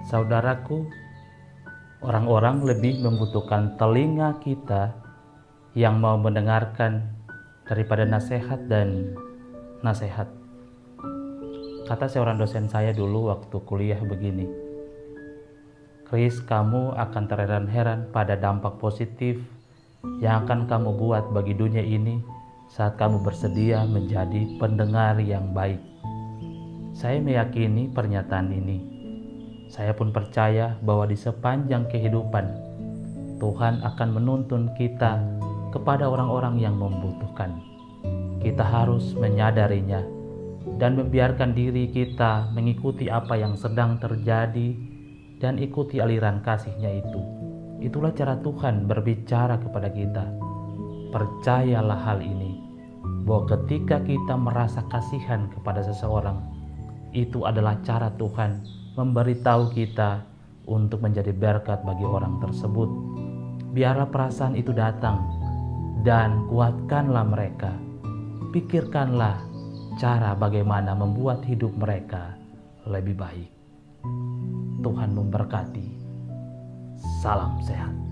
Saudaraku, orang-orang lebih membutuhkan telinga kita yang mau mendengarkan daripada nasihat dan nasihat. Kata seorang dosen saya dulu waktu kuliah begini, Chris, kamu akan terheran-heran pada dampak positif yang akan kamu buat bagi dunia ini saat kamu bersedia menjadi pendengar yang baik. Saya meyakini pernyataan ini. Saya pun percaya bahwa di sepanjang kehidupan, Tuhan akan menuntun kita kepada orang-orang yang membutuhkan. Kita harus menyadarinya dan membiarkan diri kita mengikuti apa yang sedang terjadi dan ikuti aliran kasih-Nya itu. Itulah cara Tuhan berbicara kepada kita. Percayalah hal ini, bahwa ketika kita merasa kasihan kepada seseorang, itu adalah cara Tuhan memberitahu kita untuk menjadi berkat bagi orang tersebut. Biarlah perasaan itu datang dan kuatkanlah mereka. Pikirkanlah cara bagaimana membuat hidup mereka lebih baik. Tuhan memberkati. Salam sehat.